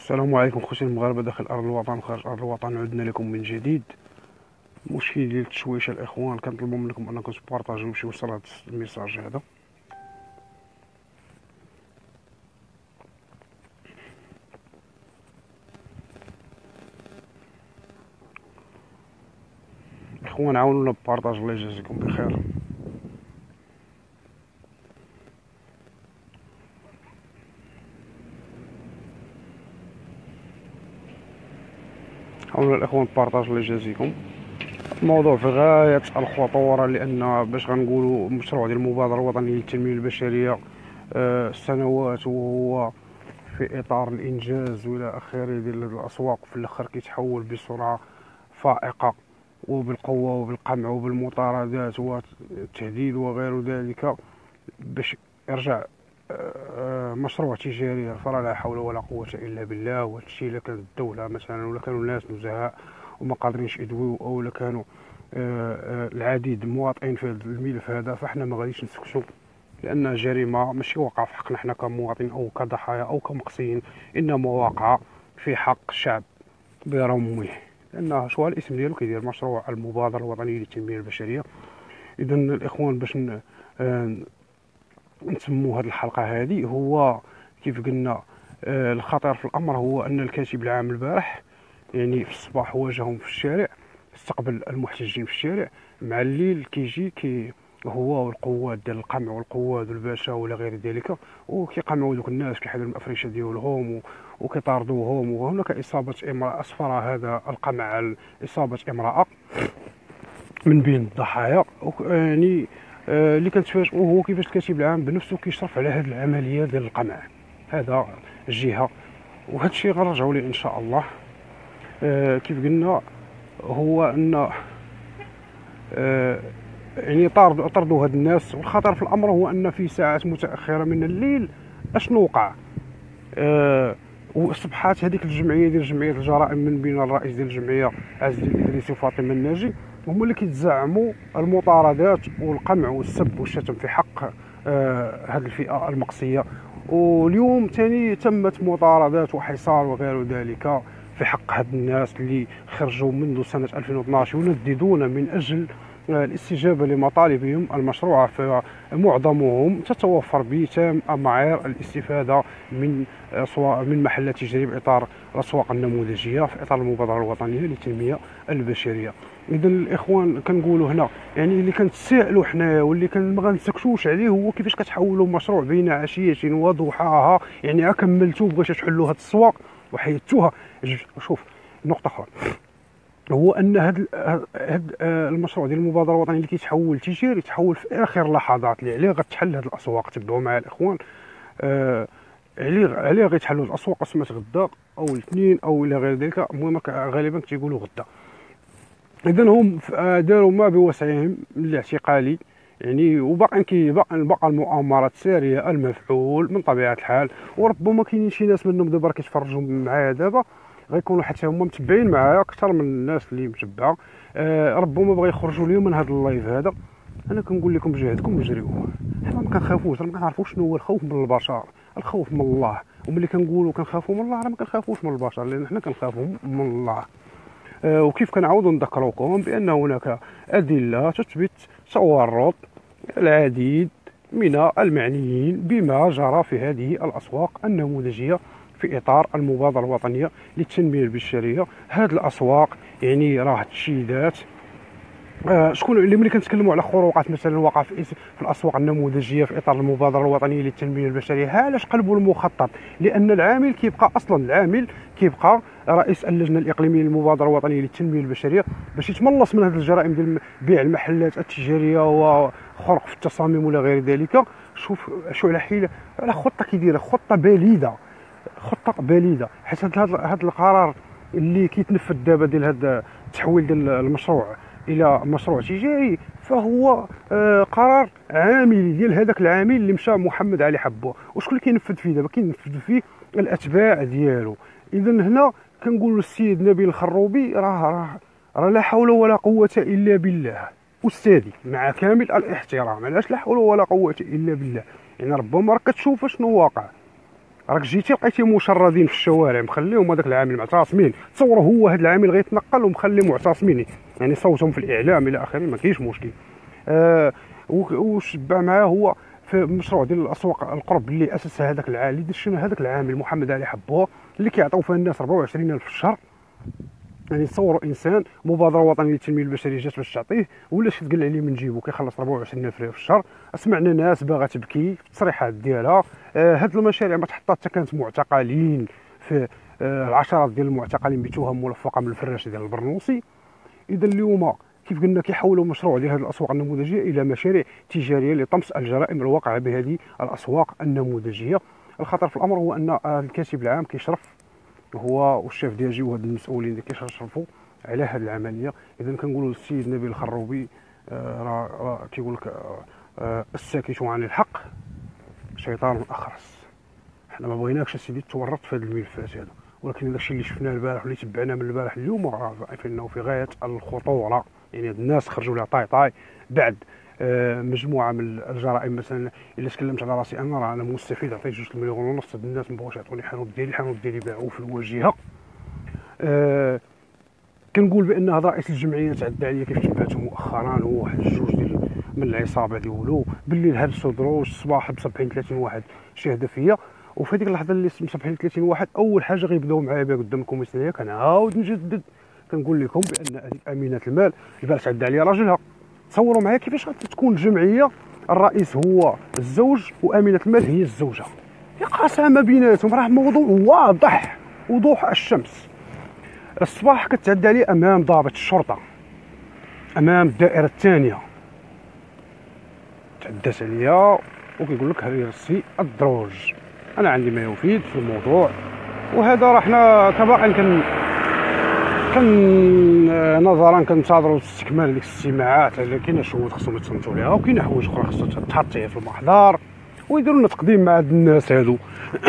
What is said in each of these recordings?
السلام عليكم خوتي المغاربه داخل ارض الوطن وخارج ارض الوطن. عدنا لكم من جديد. مشكل ديال التشويشه الاخوان، كنطلبوا منكم انكم تبارطاجيو باش يوصل هذا الميساج هذا. اخوان عاونونا ببارطاج، الله يجازيكم بخير. عاونونا الاخوان ببارطاج، الله يجازيكم. الموضوع في غايه الخطوره، لان باش غنقولوا مشروع ديال المبادره الوطنيه للتنميه البشريه سنوات وهو في اطار الانجاز والى اخره ديال الاسواق، في الاخر كيتحول بسرعه فائقه وبالقوه وبالقمع وبالمطاردات والتهديد وغير ذلك باش يرجع مشروع تجاري. فلا حول ولا قوه الا بالله. وهادشي الا كانت الدوله مثلا ولا كانوا الناس نزهاء وما قادرينش يدويو، او لا كانوا العديد مواطنين في هذا الملف هذا، فاحنا ما غاديش نسكتوا، لان جريمه ماشي واقعه في حقنا حنا كمواطنين او كضحايا او كمقصيين، انما واقعه في حق الشعب برمه، لان شو الاسم ديالو كيدير مشروع المبادره الوطنيه للتنميه البشريه. اذا الاخوان باش نسموا هذه الحلقه هذه، هو كيف قلنا الخطر في الامر هو ان الكاتب العام البارح يعني في الصباح واجههم في الشارع، استقبل المحتجين في الشارع، مع الليل كيجي هو والقوات ديال القمع والقوات والباشا ولا غير ذلك، وكيقمعوا دوك الناس، كيحيدوا الافرشه ديالهم وكيطاردوهم. وهناك اصابه امراه، اسفر هذا القمع عن اصابه امراه من بين الضحايا. يعني اللي كنتفاجئوا هو كيفاش الكاتب العام بنفسه كيشرف على هذه العمليه ديال القمع، هذا الجهه. وهذا الشيء غنرجعوا ليه ان شاء الله. كيف قلنا هو ان يعني طردوا هاد الناس. والخطر في الامر هو ان في ساعات متاخره من الليل اشنو وقع؟ وصبحات هذيك الجمعيه ديال جمعيه الجرائم من بين الرئيس ديال الجمعيه عز الدين الادريسي وفاطمه الناجي، هما اللي كيتزعموا المطاردات والقمع والسب والشتم في حق هذه الفئه المقصيه. واليوم ثاني تمت مطاردات وحصار وغير ذلك في حق هاد الناس اللي خرجوا منذ سنه 2012 ينددون من اجل الاستجابة لمطالبهم المشروعة، فمعظمهم تتوفر بتام معايير الاستفادة من محلات تجارية بإطار الأسواق النموذجية في إطار المبادرة الوطنية للتنمية البشرية. إذا الإخوان كنقولوا هنا يعني اللي كنتسائلوا حنايا واللي ما غنسكتوش عليه هو كيفاش كتحولوا مشروع بين عشية وضحاها. يعني كملتوا بغيتوا تحلوا هاد السواق وحيدتوها. شوف نقطة أخرى، هو ان هذا المشروع ديال المبادره الوطنيه اللي كيتحول تجاري يتحول في اخر لحظات اللي عليه غتحل هذه الاسواق. تبعوا معايا الاخوان، عليه غيتحلوا الاسواق سمات غدا او الاثنين او الى غير ذلك، المهم غالبا تيقولوا غدا. اذا هم داروا ما بوسعهم الاعتقالي يعني، وباقي بقى المؤامرات ساريه المفعول من طبيعه الحال. وربما كاينين شي ناس منهم دابا كيتفرجوا معايا دابا غيكونوا حتى هما متبعين معايا اكثر من الناس اللي متبعه. ربما بغا يخرجوا اليوم من هذا اللايف هذا. انا كنقول لكم بجهدكم وجريوا، حنا ما كنخافوش، ما كنعرفوش شنو هو الخوف من البشر، الخوف من الله. وملي كنقولوا كنخافوا من الله راه ما كنخافوش من البشر، لان حنا كنخافوا من الله. وكيف كنعاودوا نذكروكم بان هناك ادله تثبت تورط العديد من المعنيين بما جرى في هذه الاسواق النموذجيه في اطار المبادره الوطنيه للتنميه البشريه. هذه الاسواق يعني راه تشيدات. شكون اللي ملي كنتكلموا على خروقات مثلا واقع في الاسواق النموذجيه في اطار المبادره الوطنيه للتنميه البشريه، علاش قلبوا المخطط؟ لان العامل كيبقى اصلا، العامل كيبقى رئيس اللجنه الاقليميه للمبادره الوطنيه للتنميه البشريه باش يتملص من هذه الجرائم ديال بيع المحلات التجاريه وخرق في التصاميم ولا غير ذلك. شوف شو على حيله، على خطه كيديرها، خطه بليده، خطه بليده. حيت هذا القرار اللي كيتنفذ دابا ديال هذا التحويل ديال المشروع الى مشروع تجاري، فهو قرار عاملي ديال هذاك العامل اللي مشى محمد علي حبوه. وشكون اللي كينفذ فيه دابا؟ كينفذ فيه الاتباع ديالو. اذا هنا كنقولوا السيد نبيل الخروبي راه لا حول ولا قوه الا بالله. استاذي مع كامل الاحترام، علاش لا حول ولا قوه الا بالله؟ يعني ربما راك كتشوف شنو واقع. راك جيتي لقيتي مشردين في الشوارع مخليهم هذاك العامل معتصمين، تصوروا هو هذا العامل غيتنقل ومخلي معتصمين يعني صوتهم في الاعلام الى اخره، ما كاينش مشكل. وشبع معاه هو في مشروع ديال الاسواق القرب اللي اسسها هذاك العالي، دير شنو هذاك العامل محمد علي حبوه اللي كيعطيو فيها الناس 24000 في الشهر. يعني تصوروا انسان مبادره وطنيه للتنميه البشريه جات باش تعطيه ولا شي تقل عليه من جيبو كيخلص 24000 ريال في الشهر. سمعنا ناس باغا تبكي في التصريحات ديالها. هاد المشاريع ما تحطات حتى كانت معتقلين في العشرات ديال المعتقلين بتهم ملفقه من الفراش ديال البرنوسي. اذا اليوم كيف قلنا كيحولوا مشروع ديال هذه الاسواق النموذجيه الى مشاريع تجاريه لطمس الجرائم الواقعه بهذه الاسواق النموذجيه. الخطر في الامر هو ان الكاتب العام كيشرف هو والشيف ديال وهاد المسؤولين اللي كيشرفوا على هذه العمليه. اذا كنقولوا للسيد نبيل الخروبي راه كيقول لك الساكت عن الحق شيطان اخرس. حنا ما بغيناكش اسيدي تورط في هذا الملفات هذا، ولكن داكشي اللي شفناه البارح واللي تبعناه من البارح اليوم راه فانه في غايه الخطوره. يعني هاد الناس خرجوا لها طاي بعد مجموعه من الجرائم. مثلا الا تكلمت على راسي انا راه انا مستفيد، عطيت 2 مليون ونص، هاد الناس ما بغاوش يعطوني الحانوت ديالي باعوه في الواجهه. كنقول بان هذا رئيس الجمعيه تعدى عليا كيف تبعته مؤخرا، هو واحد جوج ديال من العصابه ديالو بالليل هبسوا دروج، الصباح مسبحين 30 واحد شاهد فيا. وفي هذيك اللحظه اللي مسبحين 30 واحد اول حاجه غيبداو معايا بها قدام الكوميساريه كنعاود نجدد كنقول لكم بان هذيك امينه المال البارح تعدى عليا راجلها. تصوروا معايا كيفاش غتكون الجمعيه الرئيس هو الزوج وامينه المال هي الزوجه، قسامه بيناتهم راه موضوع واضح وضوح الشمس. الصباح كتعدى عليه امام ضابط الشرطه امام الدائره الثانيه، تعدات عليا وكيقول لك هرسي الدروج. انا عندي ما يفيد في الموضوع، وهذا راه حنا كباقي نظرا كنتظروا استكمال ديك الاستماعات. كاينه شهود خصهم يتصنتوا ليها وكاينه حوايج اخرى خصها تحط في المحضر ويديروا لنا تقديم مع هاد الناس هادو.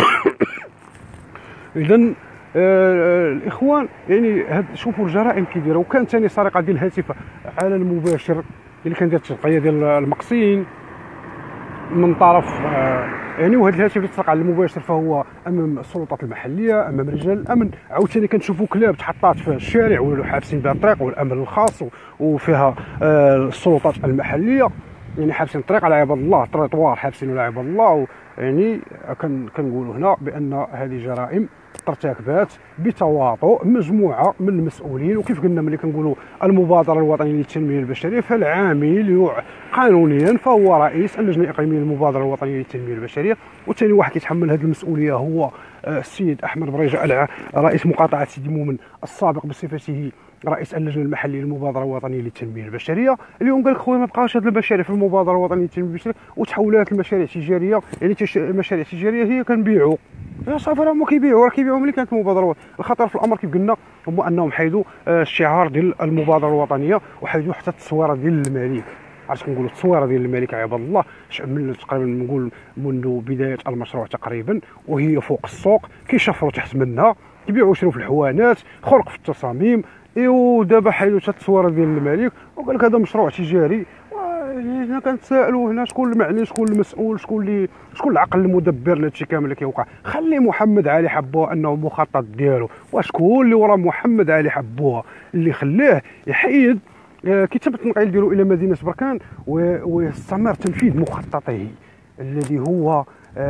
اذا الاخوان يعني شوفوا الجرائم كيديروا. وكان ثاني سرقه ديال الهاتف على المباشر اللي كان ديال التغطيه ديال المقصين من طرف يعني. وهذا الهاتف اللي تسرق على المباشر فهو امام السلطات المحليه امام رجال الامن. عاوتاني كنشوفوا كلاب تحطات في الشارع ولاو حابسين بها الطريق والامن الخاص وفيها السلطات المحليه يعني حابسين الطريق على عباد الله، التريطوار حابسين على عباد الله. يعني كنقولوا هنا بان هذه جرائم ترتكبات بتواطؤ مجموعه من المسؤولين. وكيف قلنا ملي كنقولوا المبادره الوطنيه للتنميه البشريه فالعامل قانونيا فهو رئيس اللجنه الاقليميه للمبادره الوطنيه للتنميه البشريه، وثاني واحد كيتحمل هذه المسؤوليه هو السيد احمد بريجه رئيس مقاطعه سيدي مومن السابق بصفته رئيس اللجنه المحليه للمبادره الوطنيه للتنميه البشريه. اليوم قال لك خويا ما بقاش هذه المشاريع في المبادره الوطنيه للتنميه البشريه وتحولات المشاريع التجاريه. يعني المشاريع التجاريه هي كنبيعوا يا صافي راه هما كيبيعوا ملي كانت المبادره. الخطر في الامر كيف قلنا هو انهم حيدوا الشعار ديال المبادره الوطنيه وحيدوا حتى التصويره ديال الملك. عرفت كنقولوا التصويره ديال الملك عباد الله من تقريبا نقول منذ بدايه المشروع تقريبا، وهي فوق السوق كيشفروا تحت منها كيبيعوا يشروا في الحوانات خرق في التصاميم. ودابا حيدوا حتى التصويره ديال الملك وقال لك هذا مشروع تجاري. هنا كنتسائلوا هنا شكون المعني شكون المسؤول شكون العقل المدبر لهادشي كامل اللي كيوقع. خلي محمد علي حبوه انه مخطط ديالو، وشكون اللي ورا محمد علي حبوه اللي خلاه يحيد كتاب التنقيل ديالو الى مدينه بركان ويستمر تنفيذ مخططه الذي هو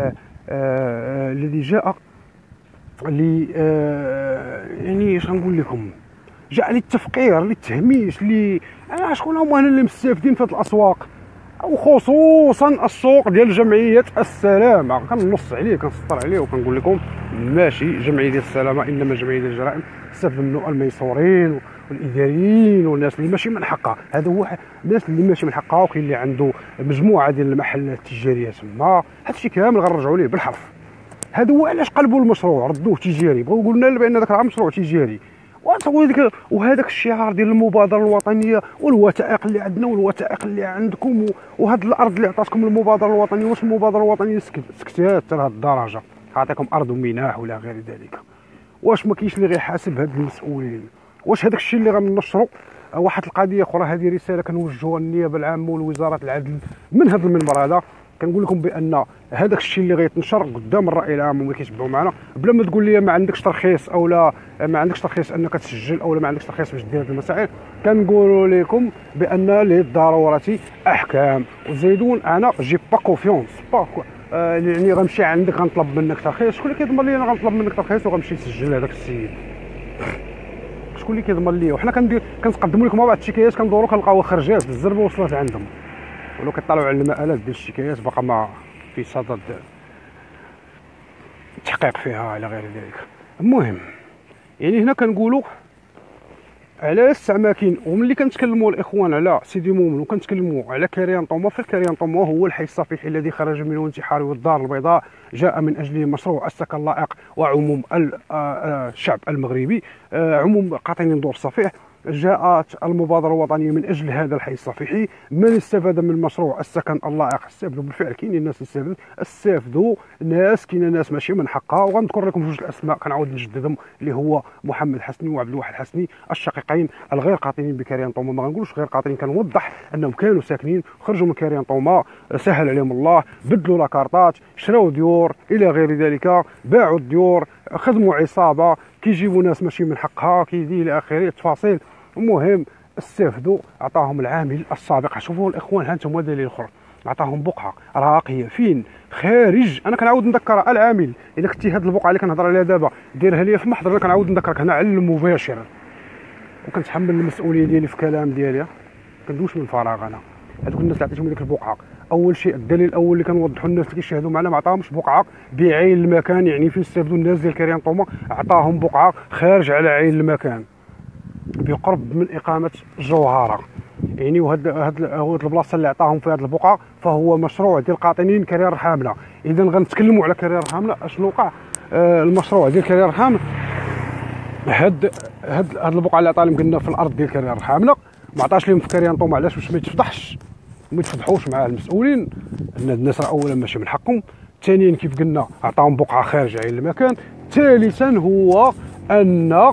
الذي جاء يعني اش غنقول لكم جاء للتفقير للتهميش شكون هما اللي مستافدين في هذه الاسواق وخصوصا السوق ديال جمعيه السلامه. كنص عليه كنسطر عليه وكنقول لكم ماشي جمعيه ديال السلامه انما جمعيه ديال الجرائم تستافد منه الميسورين والاداريين والناس اللي ماشي من حقها. هذا هو الناس اللي ماشي من حقها. وكاين اللي عنده مجموعه ديال المحلات التجاريه تما هادشي كامل غنرجعوا ليه بالحرف. هذا هو علاش قلبوا المشروع ردوه تجاري، بغاو يقولوا لنا بان داك راه مشروع تجاري. وهذاك الشعار ديال المبادره الوطنيه والوثائق اللي عندنا والوثائق اللي عندكم وهاد الارض اللي عطاتكم المبادره الوطنيه. واش المبادره الوطنيه سكتات حتى لهاد الدرجه عطيكم ارض ومناح ولا غير ذلك؟ واش ما كاينش اللي غيحاسب هاد المسؤولين؟ واش هذاك الشيء اللي غننشروا واحد القضيه اخرى؟ هذه رساله كنوجهوها للنيابه العامه ولوزاره العدل من هذا المنبر هذا. كنقول لكم بان هذاك الشيء اللي غيتنشر قدام الراي العام وما كيتبعوا معنا، بلا ما تقول لي ما عندكش ترخيص او لا ما عندكش ترخيص انك تسجل او لا ما عندكش ترخيص باش دير هذه المسائل، كنقولوا لكم بان للضروره احكام. وزيدون انا جي با كونفيونس يعني غنمشي عندك غنطلب منك ترخيص، شكون اللي كيضمن لي انا غنطلب منك ترخيص وغنمشي نسجل هذاك السيد؟ شكون اللي كيضمن لي؟ وحنا كنقدموا لكم بعض الشكايات كندوروا كنلقاو خرجات الزربه وصلت عندهم، ولو كيطلعوا على المآلات ديال الشكايات باقا ما في صدد التحقيق فيها الى غير ذلك. المهم يعني هنا كنقولوا على السماكين، وملي كنتكلموا الاخوان على سيدي مومن وكنتكلموا على كريان طوما، فالكريان طوما هو الحي الصفيحي الذي خرج منه انتحاري والدار البيضاء جاء من اجله مشروع السكن اللائق وعموم الشعب المغربي، عموم قاطنين دور الصفيح. جاءت المبادرة الوطنية من أجل هذا الحي الصفيحي. من استفاد من مشروع السكن اللائق؟ استفادوا بالفعل، كاينين الناس استفادوا ناس، كاين ناس ماشي من حقها، وغنذكر لكم جوج الأسماء كنعاود نجددهم، اللي هو محمد حسني وعبد الواحد حسني الشقيقين الغير قاطنين بكريان طوما. ما غنقولوش غير قاطنين، كنوضح أنهم كانوا ساكنين، خرجوا من كريان طوما، سهل عليهم الله، بدلوا لاكارطات، شراو ديور إلى غير ذلك، باعوا الديور، خدموا عصابة، كيجيبوا ناس ماشي من حقها، كيدير إلى آخره التفاصيل. المهم استفدوا، عطاهم العامل السابق. شوفوا الاخوان ها انتم دليل اخر، عطاهم بقعه راقيه فين خارج. انا كنعاود نذكر العامل، الا كنتي هاد البقعه اللي كنهضر عليها دابا ديرها لي في محضر، كنعاود نذكرك هنا على المباشر، وكنتحمل المسؤوليه ديالي في الكلام ديالي، كندوش من فراغ. انا هذوك الناس اللي عطيتهم ديك البقعه، اول شيء الدليل الاول اللي كنوضحوا الناس اللي كيشاهدوا معنا، ما عطاهمش بقعه بعين المكان، يعني فين استفدوا الناس ديال كريان طوما، عطاهم بقعه خارج على عين المكان بقرب من اقامه جوهره. يعني وهاد البلاصه اللي عطاهم في هذه البقعه فهو مشروع ديال قاطنين كرير رحامله. اذا غنتكلموا على كرير رحامله. اشنو وقع؟ المشروع ديال كرير رحامله، هاد البقعه اللي عطاها لهم قلنا في الارض ديال كرير رحامله، ما عطاش لهم في كريان طوما. علاش؟ باش ما يتفضحش وما يتفضحوش مع المسؤولين، ان الناس راه اولا ماشي من حقهم، ثانيا كيف قلنا عطاهم بقعه خارج عين المكان، ثالثا هو ان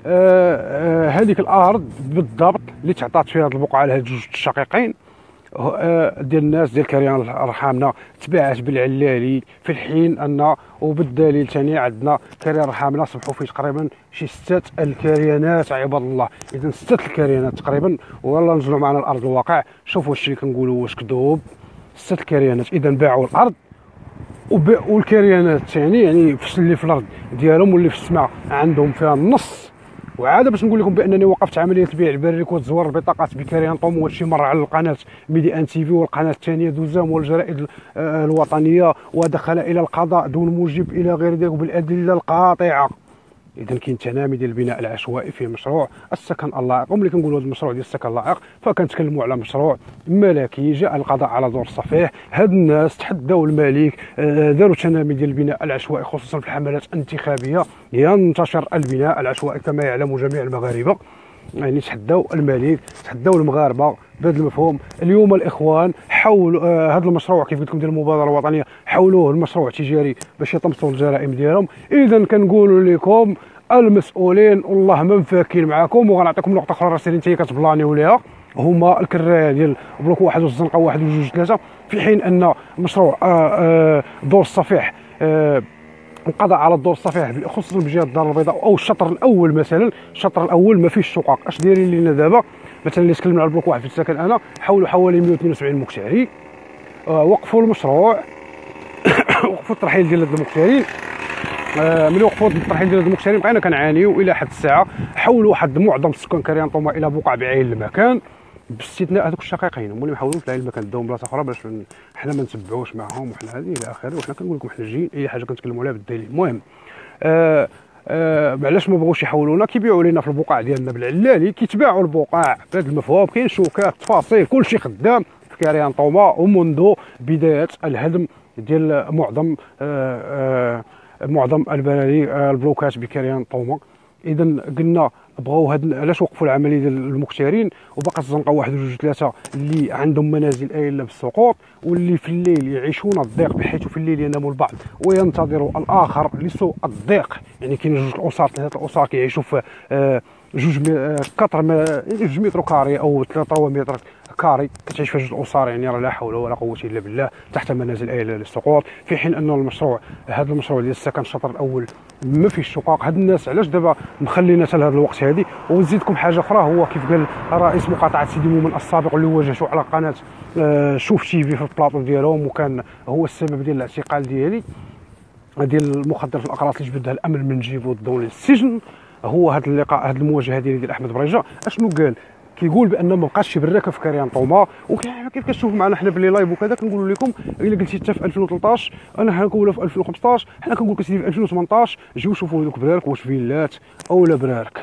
هذيك الارض بالضبط اللي تعطات فيها هذه البقعه لهاد جوج الشقيقين ديال الناس ديال كريان رحامنا تباعت بالعلالي، في الحين ان وبالدليل ثاني عندنا كريان رحامنا صبحوا فيه تقريبا شي 6 الكريانات عباد الله. اذا 6 الكريانات تقريبا، والله نزلوا معنا الارض الواقع شوفوا الشيء اللي كنقولوا واش كذوب. 6 الكريانات اذا باعوا الارض والكريانات الثاني يعني اللي في الارض ديالهم واللي في السماء عندهم فيها النص. وعاده باش نقول لكم بانني وقفت عمليه البيع البري وتزوير البطاقات بكريان طوما، وهادشي مر على القناه ميدي ان تي في والقناه الثانيه دوزام والجرائد الوطنيه، ودخل الى القضاء دون موجب الى غير ذلك بالادله القاطعه. اذا كاين تنامي ديال البناء العشوائي في مشروع السكن اللائق. وملي كنقولوا هذا المشروع ديال السكن اللائق فكنتكلموا على مشروع ملكي جاء القضاء على دور الصفيح. هاد الناس تحداو الملك، داروا تنامي ديال البناء العشوائي خصوصا في الحملات الانتخابيه، ينتشر البناء العشوائي كما يعلم جميع المغاربه. يعني تحداو الملك، تحداو المغاربه بهذا المفهوم. اليوم الاخوان حولوا هذا المشروع كيف قلت لكم ديال المبادره الوطنيه، حولوه المشروع تجاري باش يطمسوا الجرائم ديالهم. اذا كنقولوا لكم المسؤولين والله ما مفاكين معاكم. وغنعطيكم نقطه اخرى راسلين انت كتبلانيو ليها، هما الكرايه ديال بلوك 1 والزنقه 1 و2 و3، في حين ان مشروع دور الصفيح انقضى على الدور الصفيح خصوصا بجهه الدار البيضاء او الشطر الاول. مثلا الشطر الاول ما فيش شقق. اش دايرين لينا دابا؟ مثلا اللي تكلمنا على البلوك 1 في السكن انا، حولوا حوالي 172 مكتري، وقفوا المشروع وقفوا الترحيل ديال هاد المكترين. ملي وقفوا الترحيل ديال هاد المكترين بقينا كنعانيو الى حد الساعه. حولوا واحد معظم السكان كريان طوما الى بقع بعين المكان، باستثناء هذوك الشقيقين هما اللي محولين في العين المكان، داو بلاصه اخرى باش حنا ما نتبعوش معاهم وحنا هذه الى اخره. وحنا كنقول لكم حنا جايين اي حاجه كنتكلموا عليها بالدليل. المهم علاش ما بغوش يحولونا؟ كيبيعوا لنا في البقع ديالنا بالعلالي، كيتباعوا البقع بهذا المفهوم، كاين شوكات تفاصيل كلشي خدام في كريان طوما ومنذ بدايه الهدم ديال معظم البلدي البلوكات بكريان طوما. اذا قلنا بغاو علاش وقفوا العمليه ديال المكترين، وبقات الزنقه 1 و2 و3 اللي عندهم منازل ايله بالسقوط واللي في الليل يعيشون الضيق، بحيث في الليل ينام البعض وينتظر الاخر لسوء الضيق. يعني كاين 2 الاسر 3 الاسر كيعيشوا في 2 متر كاري او 3 متر كاري كتعيش فيها جوج الاسر، يعني راه لا حول ولا قوه الا بالله، تحت منازل آلة للسقوط. في حين ان المشروع هذا المشروع ديال السكن الشطر الاول ما فيش شقق. هاد الناس علاش دابا مخلينا حتى لهذا الوقت هذه؟ ونزيدكم حاجه اخرى، هو كيف قال رئيس مقاطعه سيدي مومن السابق اللي واجهته على قناه شوف تي في البلاطو ديالهم، وكان هو السبب ديال الاعتقال ديال المخدر في الاقراص اللي جبدها الامن من جيبو داو للسجن. هو هذا اللقاء، هذه المواجهه ديال احمد بريجه اشنو قال؟ كيقول بان ما بقاش شي بركه في كريان طوما. وكيف كتشوفوا معنا حنا باللي لايف وكذا كنقولوا لكم الا قلتي انت في 2013 انا حنقولها في 2015، حنا كنقول لك سيدي في 2018 جيو شوفوا هذوك برارك واش فيلات او لا برارك.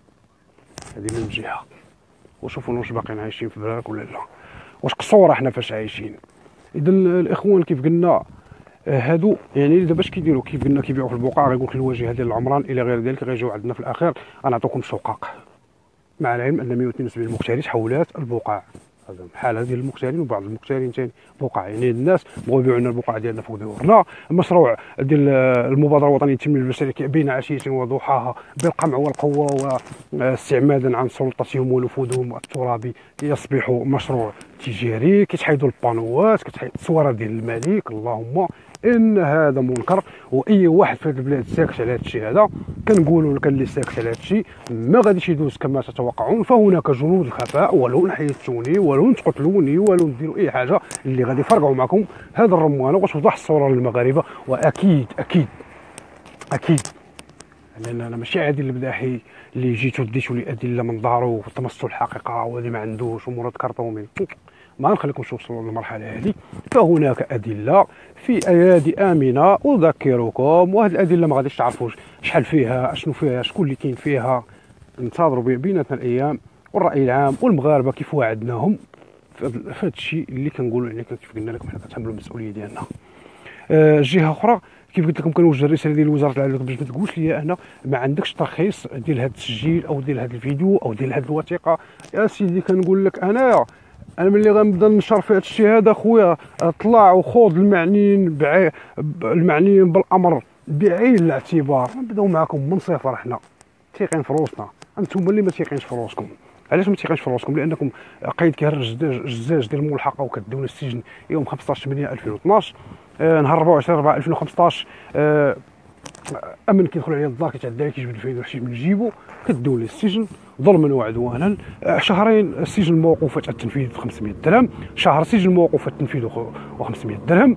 هذه من جهه، وشوفوا واش باقيين عايشين في برارك ولا لا، واش قصوره حنا فاش عايشين. اذا الاخوان كيف قلنا هادو يعني دابا اش كيديروا؟ كيف قلنا كيبيعوا في البقاع، غيقول لك الواجهه ديال العمران الى غير ذلك، غيجيو عندنا في الاخير غنعطيكم شقق، مع العلم ان 172 مقتري تحولات البقاع. هذا الحاله ديال المقترين، وبعض المقترين ثاني بقاع، يعني الناس بغاو يبيعوا لنا البقاع ديالنا فوق دورنا. المشروع ديال المبادره الوطنيه للتنميه البشريه بين عشيه وضحاها بالقمع والقوه واستعمادا عن سلطتهم ونفوذهم الترابي يصبح مشروع تجاري. كيتحيدوا البانوات، كتحيد التصويره ديال الملك، اللهم ان هذا منكر. واي واحد في هذه البلاد ساكت على هذا الشيء هذا، كنقولوا لك اللي ساكت على هذا الشيء ما غاديش يدوز كما تتوقعون. فهناك جنود الخفاء ولو حيدتوني ولو تقتلوني ولو ديروا اي حاجه اللي غادي يفرقعوا معكم هذا الرمانه وتوضح الصوره للمغاربه. واكيد اكيد اكيد لان انا ماشي عادي البداحي اللي جيتو ديتو لي ادله من دارو وطمستوا الحقيقه وهذه ما عندوش ومراد كرطومي، ما نخليكمش توصلوا للمرحله هذه. فهناك ادله في ايادي امنه اذكركم، وهذه الادله ما غاديش تعرفوش شحال فيها، اشنو فيها، شكون اللي كاين فيها. ننتظروا بيناتنا الايام والراي العام والمغاربه كيف وعدناهم في هذا الشيء اللي كنقولوا. يعني كيف قلنا لكم حنا كنتحملوا المسؤوليه ديالنا. جهه اخرى كيف قلت لكم كنوجه الرساله ديال وزاره العدل باش ما تقولش لي انا ما عندكش ترخيص ديال هذا التسجيل او ديال هذا الفيديو او ديال هذه الوثيقه. يا سيدي كنقول لك انا ملي غنبدا ننشر في هذا الشيء هذا خويا طلع وخوض المعنيين بالامر بعين الاعتبار. نبداو معكم من صفر، حنا تيقين في روسنا، انتم اللي ما تيقينش في روسكم. علاش ما تيقينش في روسكم؟ لانكم قيد كيهرج الجزاج ديال الملحقه وكدونا السجن يوم 15/8/2012، نهار 24/4/2015 امن كيدخل عليه الدار كيتعدى عليه كيجبد فيه شي من جيبو كدوا ليه السجن ظلما وعدوانا. شهرين السجن موقوفه التنفيذ ب 500 درهم، شهر سجن موقوفه التنفيذ و 500 درهم.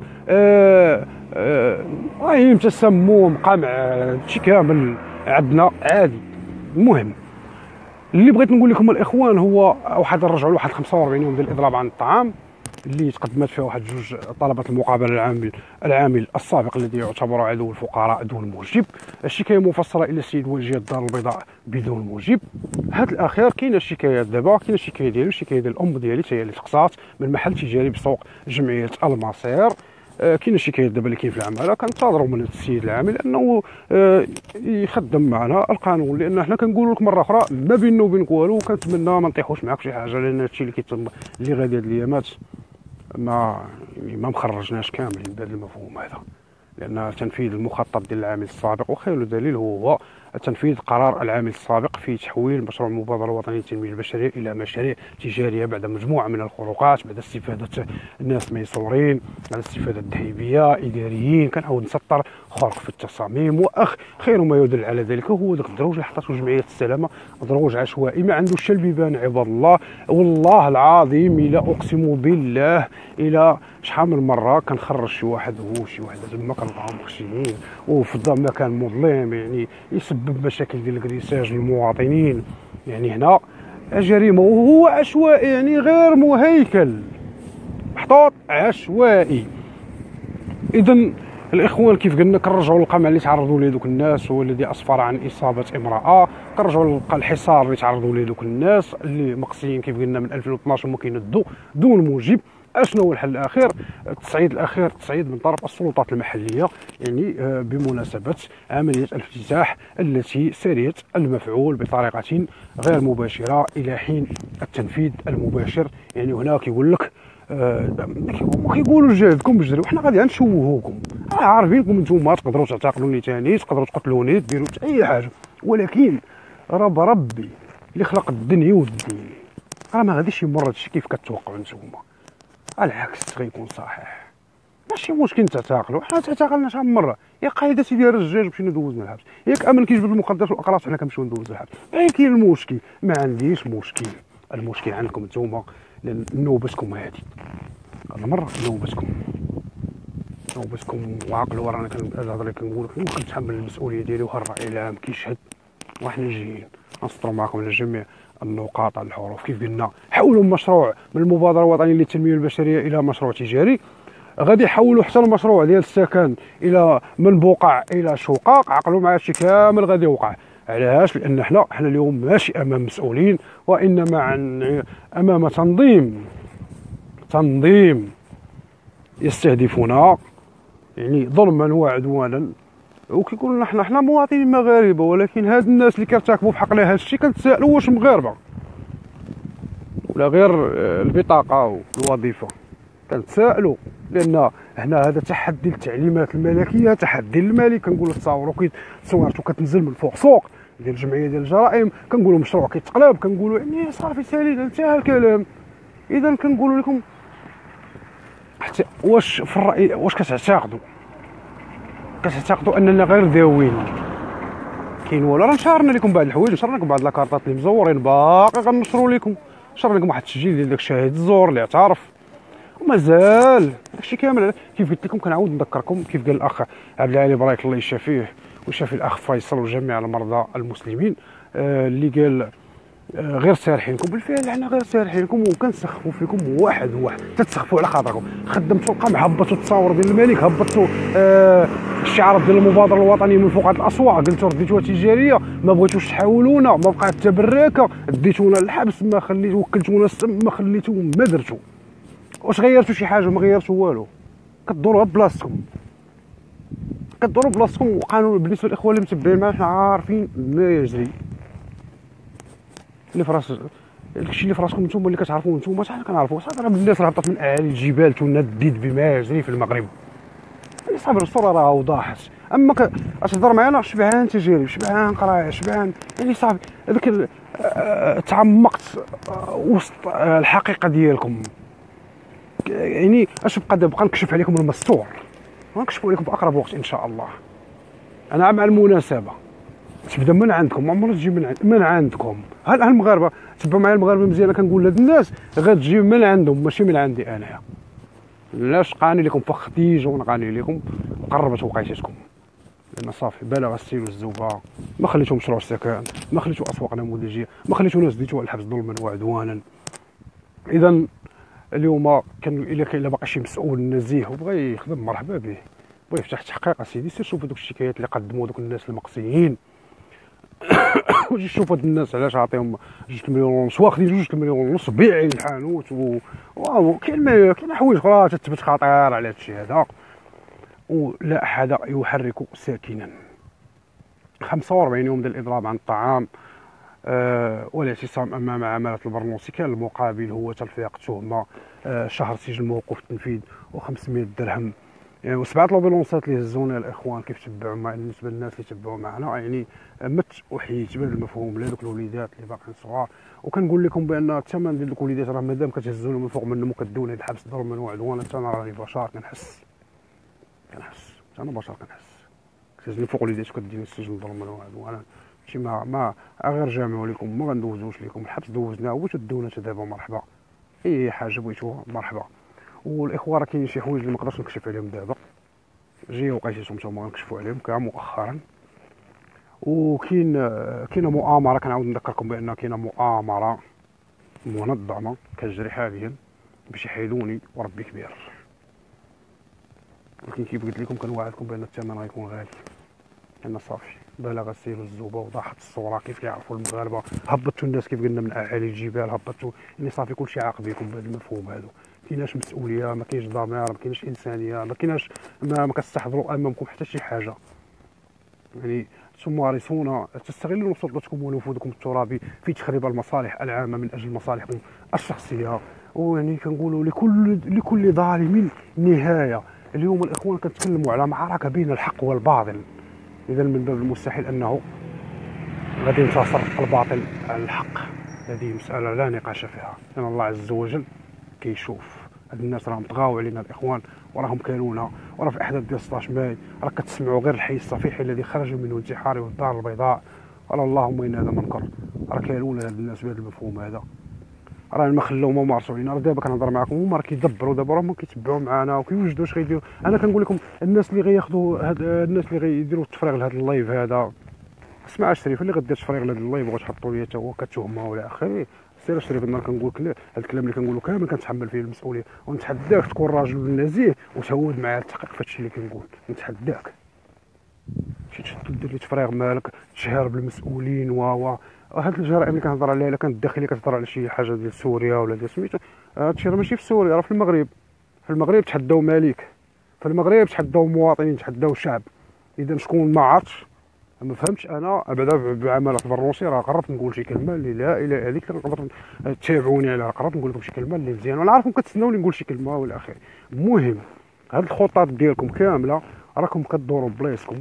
رهيم تسمم قمع شي كامل عندنا عادي. المهم اللي بغيت نقول لكم الاخوان هو واحد نرجعوا لواحد 45 يوم ديال الاضراب عن الطعام اللي تقدمت فيها واحد جوج طلبات المقابله العامل السابق الذي يعتبر عدو الفقراء دون موجب. الشكايه مفصله الى السيد وجيه الدار البيضاء بدون موجب. هذا الاخير كاينه الشكايات دابا، كاينه الشكايه ديالو، الشكايه ديال الام ديالي حتى هي اللي تقصات من محل تجاري بسوق جمعيه المصير. كاينه الشكايات دابا اللي كاين في العماله، كنتظروا من السيد العامل انه يخدم معنا القانون. لان حنا كنقولوا لك مره اخرى ما بيننا وبينك والو، وكنتمنى ما نطيحوش معاك شي حاجه، لان هادشي اللي كيتم اللي غادي هاد الايامات ما مخرجناش كاملين بهذا المفهوم هذا. لان تنفيذ المخطط ديال العامل السابق، وخير دليل هو تنفيذ قرار العامل السابق في تحويل مشروع المبادره الوطنيه للتنميه البشريه الى مشاريع تجاريه بعد مجموعه من الخروقات، بعد استفاده الناس ميسورين، بعد استفاده ذهبيه اداريين. كنعاود نسطر خرق في التصاميم، خير ما يدل على ذلك هو ذاك الدروج اللي حطته جمعيه السلامه، دروج عشوائي ما عندوش حتى البيبان. عباد الله والله العظيم الا اقسم بالله الى شحال من مره كنخرج شي واحد هو شي واحد تما كنلقاهم مخشيين وفي مكان مظلم، يعني يسبب مشاكل ديال الكريساج للمواطنين. يعني هنا جريمه وهو عشوائي، يعني غير مهيكل، محطوط عشوائي. اذا الاخوان كيف قلنا كنرجعوا للقمع اللي تعرضوا ليه دوك الناس هو الذي اسفر عن اصابه امراه، كنرجعوا الحصار اللي تعرضوا ليه دوك الناس اللي مقصيين كيف قلنا من 2012 وما كيندوا دون موجب. اشنو هو الحل الاخير؟ التصعيد الاخير، تصعيد من طرف السلطات المحليه، يعني بمناسبه عمليه الافتتاح التي سريت المفعول بطريقه غير مباشره الى حين التنفيذ المباشر. يعني هنا كيقول لك كيقولوا جهدكم بجري وحنا غادي نشوهوكم، عارفينكم نتوما تقدروا تعتقلوني ثاني، تقدروا تقتلوني، ديروا اي حاجه، ولكن ربي اللي خلق الدنيا والدين راه ما غاديش يمر هادشي كيف كتوقعوا نتوما، العكس غيكون صحيح. ماشي مشكل تعتقلوا، حنا تعتقلنا شحال من مره، يا قاعده ديال الرجال مشينا دوزنا الحبس، ياك امل كيجبد المخدرات والاقراص حنا كنمشيو ندوزو الحبس. فين كاين المشكل؟ ما عنديش مشكل، المشكل عندكم نتوما، لان نوبتكم هادي، هاد المره نوبتكم وعقلوا. رانا كنهضر لكم كنقول لكم كنتحمل المسؤوليه ديالي وها الراي العام كيشهد، وحنا جايين نسطروا معكم على جميع النقاط على الحروف. كيف قلنا حولوا مشروع من المبادره الوطنيه للتنميه البشريه الى مشروع تجاري، غادي يحولوا حتى المشروع ديال السكن الى من بقع الى شقق. عقلوا مع هادشي كامل غادي يوقع. علاش؟ لان حنا اليوم ماشي امام مسؤولين، وانما امام تنظيم يستهدفنا، يعني ظلما وعدوانا. وكيقولوا لنا حنا مواطنين مغاربه، ولكن هاد الناس اللي كيرتكبوا في حقنا هادشي كنتسائلوا واش مغاربه ولا غير البطاقه والوظيفه. كنتسائلوا لان هنا هذا تحدي للتعليمات الملكيه، تحدي للملك. كنقولوا تصاوروا تصورتو كتنزل من فوق سوق ديال الجمعيه ديال الجرائم، كنقولوا مشروع كيتقلب، كنقولوا يعني صافي سالينا انتهى الكلام. اذا كنقولوا لكم حتى واش في الراي واش كتعتقدوا اننا غير داوين كاين والو؟ راه نشرنا لكم بعض الحوايج، نشرنا لكم بعض لاكارطات اللي مزورين، باقي غنشروا لكم. نشرنا لكم واحد التسجيل ديال داك الشاهد الزور اللي اعترف، ومازال داكشي كامل. كيف قلت لكم كنعاود نذكركم، كيف قال الاخ عبد العالي برايك الله يشافيه ويشافي الاخ فيصل وجميع المرضى المسلمين، اللي قال غير سارحينكم. بالفعل حنا غير سارحينكم وكنسخفوا فيكم واحد تتسخفوا على خاطركم. خدمتوا القمح، هبطوا التصاور ديال الملك، هبطوا الشعارات ديال المبادره الوطنيه من فوق هاد الاسواق، قلتوا رديتوها تجاريه، ما بغيتوش تحاولونا، ما بقات حتى براكه، ديتونا للحبس، ما خليتو، وكلتونا السم، ما خليتو، ما درتو. واش غيرتوا شي حاجه؟ ما غيرتوا والو. كدوروا بلاصتكم، وقانون بالنسبه للاخوه اللي متبعين معنا حنا عارفين ما يجري. اللي فراس داكشي اللي فراسكم نتوما اللي كتعرفوه نتوما، حنا كنعرفوه. صافي راه الناس راه هبطت من اعالي الجبال تندد بما يجري في المغرب. يعني صافي الصوره راه وضحت. اما كتهضر معانا شبعان تجارب، شبعان قرايه، شبعان، يعني صافي هذاك تعمقت وسط الحقيقه ديالكم. يعني اش بقى دابا؟ نكشف عليكم المستور، غنكشفوا عليكم في اقرب وقت ان شاء الله. انا مع المناسبه تبدا من عندكم، عمرها تجي من عندكم. هل المغاربه تبعوا معايا؟ المغاربه مزيانه كنقول لهاد الناس غتجي من عندهم ماشي من عندي انايا. علاش؟ قاني لكم فخ خديجه ونقاني لكم قربت وقيتكم، لان صافي بلغ السيل والزوبه. ما خليتو مشروع السكن، ما خليتو اسواق نموذجيه، ما خليتو ناس ديتوها الحبس ظلما وعدوانا. اذا اليوم كان الا باقي شي مسؤول نزيه وبغى يخدم مرحبا به، بغى يفتح تحقيق اسيدي سير شوف دوك الشكايات اللي قدموا دوك الناس المقصيين. وجي شوف هاد الناس علاش عطيهم 2 مليون ونص، واخدين 2 مليون ونص بيعي الحانوت واو. كاين حوايج اخرى تثبت خطير على هادشي هذا. ولا احد يحرك ساكنا. 45 يوم ديال الاضراب عن الطعام والاعتصام امام عماله البرنوسي. كان المقابل هو تلفيق تهمه، شهر سجن موقوف التنفيذ و500 درهم. يعني وسبعه لوبيلونسات اللي هزونا الاخوان كيف تبعوا معنا. بالنسبه للناس اللي تبعوا معنا يعني مت وحيت بهذا المفهوم لهذوك الوليدات اللي باقيين صغار. وكنقول لكم بان الثمن ديال الوليدات راه مادام كتهزونا من فوق منهم وكدونا الحبس ظلما وعدوانا، حتى انا راني بشر كنحس انا بشر كنحس. كتهزني فوق وليدات وكديني السجن ظلما وعدوانا. شي ما غير جامعوا لكم، ما غندوزوش لكم الحبس، دوزناه وتدونا دابا مرحبا. اي حاجه بغيتوها مرحبا. والاخوه راه كاين شي حوايج اللي ما نقدرش نكشف عليهم دابا، جايه وقيتهم حتى هما غنكشفوا عليهم كاع مؤخرا. كاينه مؤامره، كنعاود نذكركم بان كاينه مؤامره منظمه كتجري حاليا باش يحيدوني، وربي كبير. ولكن كيف قلت لكم كنوعدكم بان الثمن غيكون غالي، لان صافي بلغ السيل الزوبه وضاحت الصوره. كيف كيعرفوا المغاربه هبطوا الناس كيف قلنا من اعالي الجبال، هبطوا يعني صافي كلشي عاق بكم بهذا المفهوم هذا. كايناش مسؤوليه، ما كاينش ضمير، ما كاينش انسانيه، ما كايناش، ما كتستحضروا امامكم حتى شي حاجه. يعني تمارسون تستغلون سلطتكم ونفوذكم الترابي في تخريب المصالح العامه من اجل مصالحكم الشخصيه. ويعني كنقولوا لكل ظالم نهايه. اليوم الاخوان كنتكلموا على معركه بين الحق والباطل. اذا من باب المستحيل انه غادي ينتصر الباطل على الحق. هذه مسألة لا نقاش فيها، لأن الله عز وجل كيشوف. هاد الناس راهم طغاو علينا الإخوان وراهم كالونا، وراه في الأحداث ديال 16 ماي راه كتسمعوا غير الحي الصفيحي الذي خرج منه انتحاري والدار البيضاء، راه اللهم إن هذا منكر، راه كالونا هاد الناس بهذا المفهوم هذا، راه ما خلاو ما مارسوا علينا. راه دابا كنهضر معكم هما راه كيدبروا، دابا راه كيتبعوا معنا وكيوجدوا اش غيديروا. انا كنقول لكم الناس اللي غياخذوا هاد الناس اللي غيديروا التفريغ لهذا اللايف هذا، اسمع شريف اللي غدير تفريغ لهذا اللايف وغتحطوا ليه حتى هو كتهمه ولا اخره، سير شريف انا كنقول لك هذا الكلام اللي كنقولو كامل كنتحمل فيه المسؤوليه، ونتحداك تكون راجل نزيه وتهود معايا التحقيق في هادشي اللي كنقول، نتحداك شي دير لي تفريغ مالك تشهر بالمسؤولين هاد الجرائم اللي كنهضر عليها. الا كانت الداخليه كتهضر على شي حاجه ديال سوريا ولا ديال سميتو، هادشي راه ماشي في سوريا، راه في المغرب. في المغرب تحداو ملك، في المغرب تحداو مواطنين، تحداو شعب. اذا شكون ما عرفتش ما فهمتش. انا بعدا بعماله برونسي راه قربت نقول شي كلمه اللي لا اله هذيك نقدر تتابعوني عليها، قربت نقول لكم شي كلمه اللي مزيانه، وانا عارفكم كتسناوني نقول شي كلمه والى اخره. المهم هاد الخطط ديالكم كامله راكم كدوروا بلايصكم،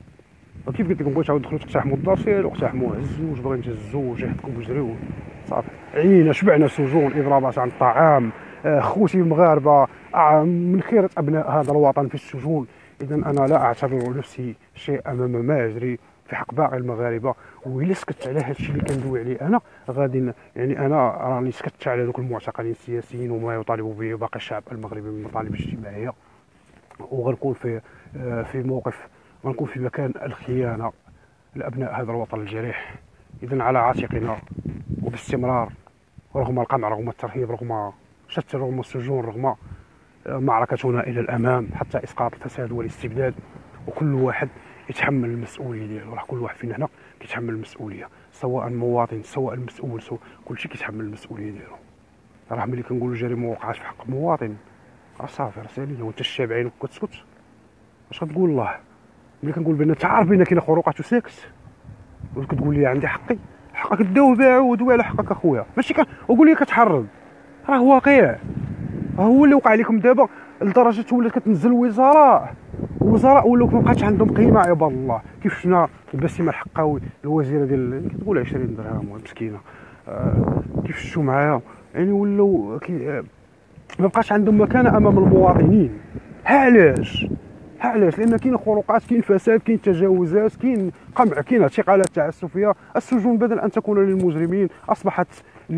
وكيف قلت لكم بغيتو تعاودوا تدخلوا تقتحموا الدار واقتحموه، هزوا واش باغيين تهزوا جهدكم وجريو صافي. عينا شبعنا سجون، اضرابات عن الطعام، خوتي المغاربه من خيرة ابناء هذا الوطن في السجون. اذا انا لا اعتبر نفسي شيء امام ما يجري في حق باقي المغاربه، والا سكت على هذا الشيء اللي كندوي عليه انا غادي يعني انا راني سكت على ذوك المعتقلين السياسيين وما يطالب به باقي الشعب المغربي من مطالب اجتماعيه، وغنكون في موقف، غنكون في مكان الخيانه لابناء هذا الوطن الجريح. اذا على عاتقنا وباستمرار، رغم القمع، رغم الترهيب، رغم شتى، رغم السجون، رغم معركتنا الى الامام حتى اسقاط الفساد والاستبداد، وكل واحد يتحمل المسؤوليه ديالو. راه كل واحد فينا هنا كيتحمل المسؤوليه، سواء مواطن سواء المسؤول، كلشي كيتحمل المسؤوليه ديالو. راه ملي كنقولوا جريمه وقعات في حق مواطن راه صافي، راه سالينا. وانت الشاب عينك كتسكت اش غتقول الله؟ ملي كنقول بان انت عارف بان كاين خروقات وساكت وكتقول لي عندي حقك داو باعو ودوي على حقك اخويا، ماشي وقول لي كتحرض، راه واقع. هو اللي وقع لكم دابا لدرجه ولات كتنزل وزراء ولاو ما بقاتش عندهم قيمه عباد الله. كيف شفنا بسيمه الحقاوي الوزيره ديال كتقول 20 درهم مسكينه، كيف شفتوا معايا يعني ولاو ما بقاش عندهم مكانه امام المواطنين. علاش؟ لان كاين خروقات، كاين فساد، كاين تجاوزات، كاين قمع، كاين اعتقالات تعسفيه. السجون بدل ان تكون للمجرمين اصبحت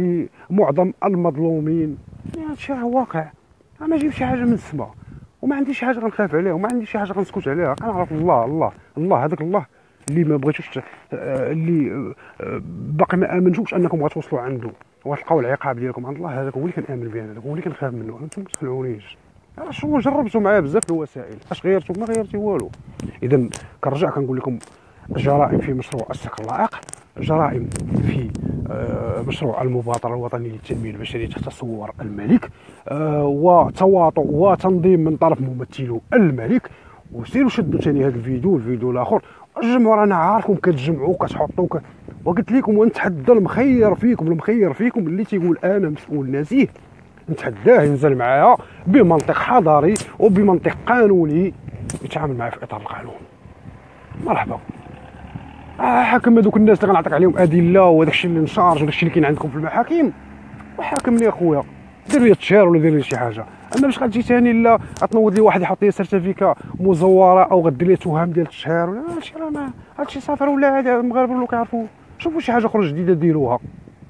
لمعظم المظلومين. يعني هادشي راه واقع، انا ما جايب شي حاجه من السماء، وما عنديش شي حاجه غنخاف عليها، وما عنديش شي حاجه غنسكت عليها. كنعرف الله هذاك الله اللي ما بغيتوش، اللي باقي ما امنتوش انكم غتوصلوا عنده وغتلقاو العقاب ديالكم عند الله. هذاك هو اللي كنامن به، هذاك هو اللي كنخاف منه. انتم ما تقنعونيش، شنو جربتوا معايا بزاف الوسائل، اش غيرتوا؟ ما غيرتي والو. اذا كنرجع كنقول لكم جرائم في مشروع السكن اللائق، جرائم في مشروع المبادره الوطنيه للتنميه البشريه تحت صور الملك، وتواطؤ وتنظيم من طرف ممثلو الملك. وسيروا شدوا ثاني هذا الفيديو الاخر، جمعوا، رانا عارفكم كتجمعوا كتحطوا وقلت لكم ونتحدى المخير فيكم اللي تيقول انا مسؤول نزيه، نتحداه ينزل معايا بمنطق حضاري وبمنطق قانوني يتعامل معايا في اطار القانون. مرحبا. حاكم هذوك الناس اللي غنعطيك عليهم ادله وداك الشيء اللي نشارج وداك الشيء اللي كاين عندكم في المحاكم، وحاكمني اخويا، دير لي التشهير ولا دير لي شي حاجه. اما باش غتجي ثاني لا غتنوض لي واحد يحط لي سيرتيفيكا مزوره او غدير لي تهم ديال التشهير ولا هادشي، راه ما هادشي صافي، راه ولا عادي. المغاربه ولاو كيعرفوا. شوفوا شي حاجه اخرى جديده ديروها،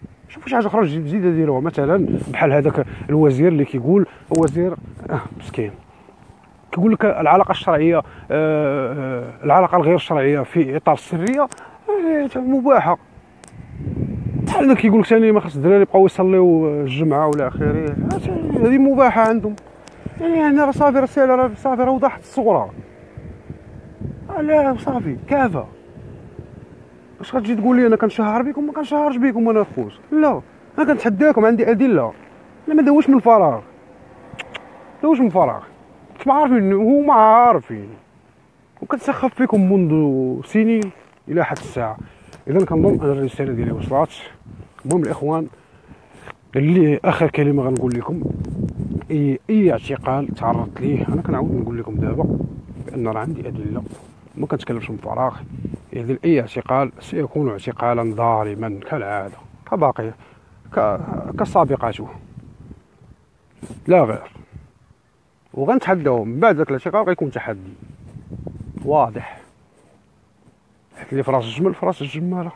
مثلا بحال هذاك الوزير اللي كيقول وزير مسكين كيقول لك العلاقه الشرعيه، العلاقه الغير شرعيه في اطار السريه مباحه. بحال هذا كيقول لك ثاني ما خص الدراري يبقاو يصليو الجمعه ولا اخره، هذه مباحه عندهم. يعني هنا صافي رساله، صافي راه وضحت الصوره، لا صافي كافه. واش غتجي تقول لي انا كنشهر بكم؟ ما كنشهرش بكم انا اخوت، لا انا كنتحداكم، عندي ادله. انا ما داوش من الفراغ، كنتم عارفين وهما عارفين، وكنسخف فيكم منذ سنين الى حد الساعه. اذا كنظن ان الرساله ديالي وصلت. المهم الاخوان، اللي اخر كلمه غنقول لكم، اي اعتقال تعرضت ليه انا كنعاود نقول لكم دابا بان راه عندي ادله، ما كنتكلمش من فراغ. اذا اي اعتقال سيكون اعتقالا ظالما كالعاده كباقي كسابقاته لا غير. وغنتحداو من بعد داك الاعتقال غيكون تحدي واضح، حيت اللي فراس الجمل فراس الجماله.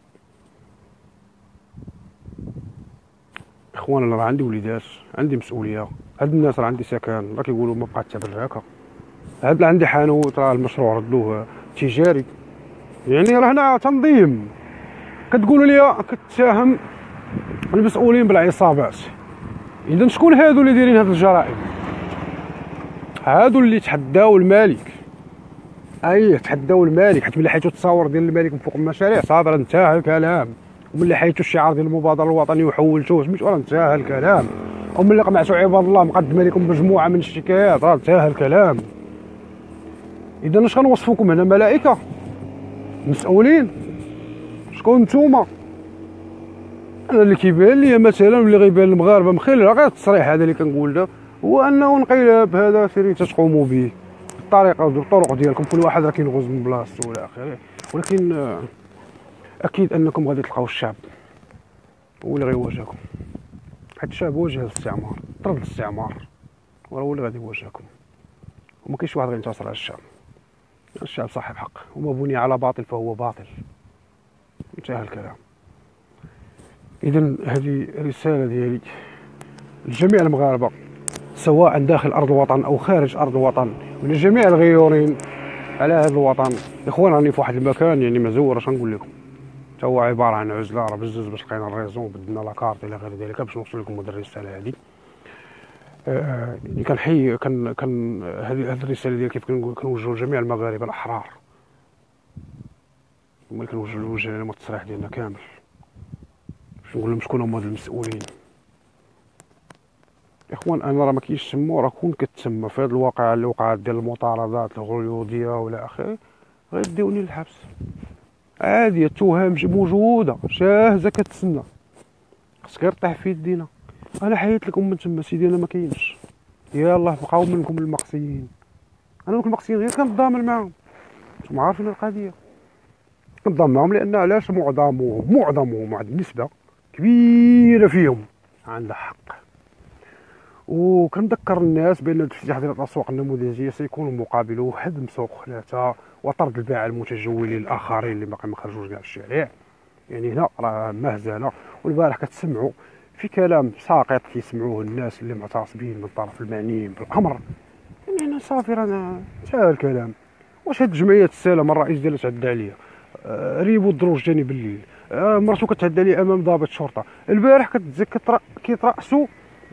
اخوان انا راه عندي وليدات، عندي مسؤوليه، هاد الناس راه عندي سكن، راه كيقولوا ما بقات تبر هكا، هاد عندي حانوت راه المشروع ردوه تجاري، يعني راه هنا تنظيم. كتقولوا لي كتتهم المسؤولين بالعصابات، اذا شكون هادو اللي دايرين هاد الجرائم؟ هادو اللي تحداو الملك، تحداو الملك، حيت ملي حيتو التصاور ديال الملك من فوق المشاريع صافي راه انتهى الكلام، وملي حيتو الشعار ديال المبادره الوطنيه وحولتوه سميتو راه انتهى الكلام، وملي قمعتو عباد الله مقدم عليكم مجموعه من الشكايات راه انتهى الكلام. اذا اش غنوصفوكم هنا؟ ملائكه؟ مسؤولين؟ شكون نتوما؟ انا اللي كيبان لي مثلا واللي غيبان للمغاربه من خلال غير التصريح هذا اللي كنقول ده هو انه انقلاب هذا سيرين تقوموا به بالطريقه بالطرق ديالكم، كل واحد راه كينغز من بلاصتو والى اخره، ولكن اكيد انكم غادي تلقاو الشعب هو اللي غيواجهكم، حيت الشعب واجه الاستعمار، طرد الاستعمار، وراه هو اللي غادي يواجهكم، وما كاينش واحد غينتصر على الشعب. الشعب صاحب حق، وما بني على باطل فهو باطل، انتهى الكلام. اذا هذه رساله ديالي لجميع المغاربه سواء داخل ارض الوطن او خارج ارض الوطن، ولجميع الغيورين على هذا الوطن. اخوان راني في واحد المكان يعني مزور، اش غنقول لكم، تا هو عباره عن عزله، راه بزز باش لقينا الريزون بدلنا لاكارت الى غير ذلك باش نوصل لكم هذه الرساله هذه. يعني كنحيي كان هذه الرساله ديال كيف كنوجهوا لجميع المغاربه الاحرار، وملي كنوجه لهم التصريح ديالنا كامل باش نقول لهم شكون هما المسؤولين. اخوان انا راه ما كاينش تما، راه كون كتسمى في هذا الواقعه اللي وقعت ديال المطاردات الغيوضيه والى اخره غيديوني للحبس عادي، التهم موجوده جاهزه كتسنى، خصك غير طيح في يدينا. انا حيت لكم من تما سيدي، انا ما كاينش، يلاه بقاو منكم المقصيين، انا دوك المقصيين غير كنتضامن معاهم، نتوما عارفين القضيه، كنتضامن معاهم لان علاش معظمهم واحد النسبه كبيره فيهم عندها حق. وكنذكر الناس بان الافتتاح ديال الاسواق النموذجيه سيكون مقابله هدم سوق 3 وطرد الباعة المتجولين الاخرين اللي باقي ما خرجوش كاع الشارع. يعني هنا راه مهزله، والبارح كتسمعوا في كلام ساقط كيسمعوه الناس اللي معتصبين من طرف المعنيين بالامر، يعني هنا صافي راه انتهى الكلام. واش هاد جمعيه السلام الرئيس ديالها تعدى عليا، ريبو الدروج جاني بالليل، مرتو كتعدى عليا امام ضابط شرطه، البارح كيترأسوا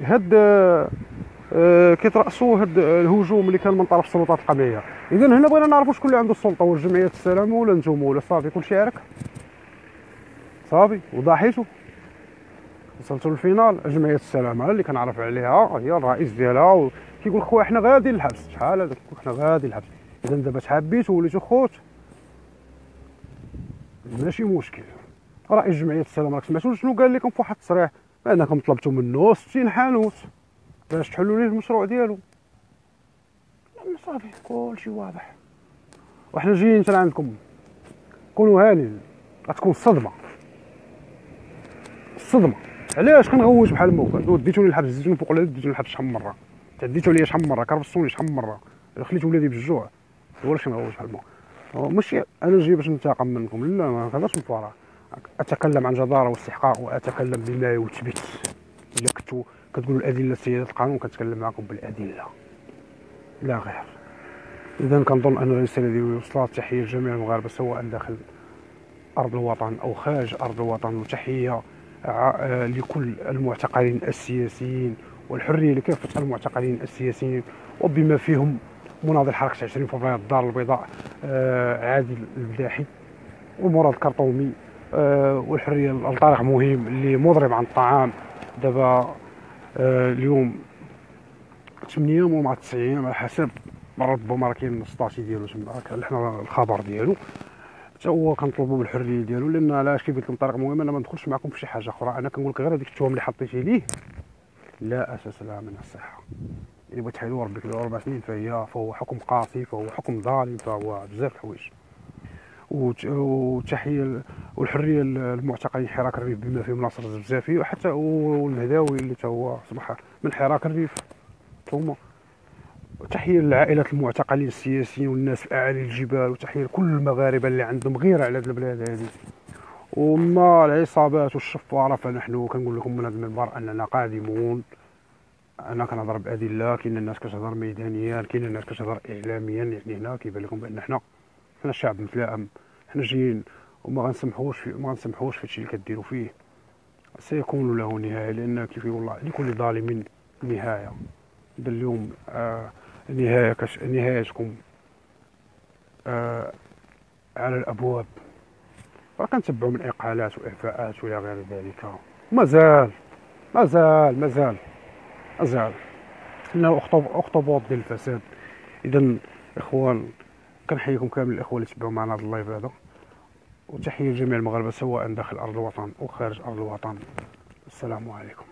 هاد الهجوم اللي كان من طرف السلطات القمعيه. اذا هنا بغينا نعرفوا شكون اللي عنده السلطه، واش جمعيه السلام ولا نتوما، ولا صافي كلشي عارك صافي وضحيتوا وصلتوا للفينال. جمعيه السلام اللي كنعرف عليها هي الرئيس ديالها كيقول خويا حنا غاديين للحبس، شحال هذا كيقول حنا غاديين للحبس. اذا دابا تحبيتوا وليتوا خوت ماشي مشكل. رئيس جمعيه السلام راك سمعتوا شنو قال لكم في واحد التصريح، بانكم طلبتوا منه 60 حانوت باش تحلوا ليه المشروع ديالو. صافي كلشي واضح، وحنا جايين حتى عندكم، كونوا هانين، غتكون الصدمه. علاش كنغوت بحال ما ديتوني الحبس، ديتوني فوق اليد، ديتوني الحبس شحال من مره، تعديتوا عليا شحال من مره، كربصوني شحال من مره، خليتوا ولادي بالجوع، هو علاش كنغوت بحال ما ماشي انا جاي باش ننتقم منكم، لا ما كنهضرش من فراغ، اتكلم عن جداره واستحقاق، واتكلم بما يثبت. الا كنتو كتقولوا الادله سياده القانون كنتكلم معكم بالادله لا غير. اذا كنظن ان الرساله ديالي وصلت. تحيه لجميع المغاربه سواء داخل ارض الوطن او خارج ارض الوطن، وتحيه لكل المعتقلين السياسيين، والحريه لكافه المعتقلين السياسيين وبما فيهم مناضل حركه 20 فبراير الدار البيضاء عادل البداحي ومراد الكرطومي، والحريه لطارق مهم اللي مضرب عن الطعام دابا اليوم 8 ايام ومع 9 ايام على حسب، ربما راه كاين السطاشي ديالو تما حنا الخبر ديالو، حتى هو كنطلبوا بالحريه ديالو. لان علاش كيف قلت لكم طارق مهم انا ما ندخلش معكم في شي حاجه اخرى، انا كنقول لك غير هذيك التهم اللي حطيتي ليه لا اساس لها من الصحه. يعني بغيت تحيدوا ربك له 4 سنين فهو حكم قاسي، فهو حكم ظالم، فهو بزاف الحوايج. وتحيه والحريه للمعتقلين حراك الريف بما فيهم ناصر الزبزافي، وحتى والمهداوي اللي تا هو صبح من حراك الريف ثم. تحيه للعائلات المعتقلين السياسيين والناس في اعالي الجبال، وتحيه لكل المغاربه اللي عندهم غيره على هذه البلاد هذه. وما العصابات والشفاره فنحن كنقول لكم من هذا المنبر اننا قادمون. انا كنهضر بادله، كاين الناس كتهضر ميدانيا، كاين الناس كتهضر اعلاميا. يعني هنا كيبان لكم بان حنا شعب متلائم، حنا جايين وما غنسمحوش في الشيء اللي كديروا فيه. سيكون له نهايه، لان كيف يقول الله لكل ظالم نهايه. هذا اليوم نهايتكم على الابواب. كنتبعوا من اقالات واعفاءات والى غير ذلك. مازال مازال مازال مازال انه اخطبوط ديال الفساد. اذا اخوان، كنحييكم كامل الاخوه اللي تبعوا معنا هذا اللايف هذا، وتحيه لجميع المغاربه سواء داخل ارض الوطن او خارج ارض الوطن. السلام عليكم.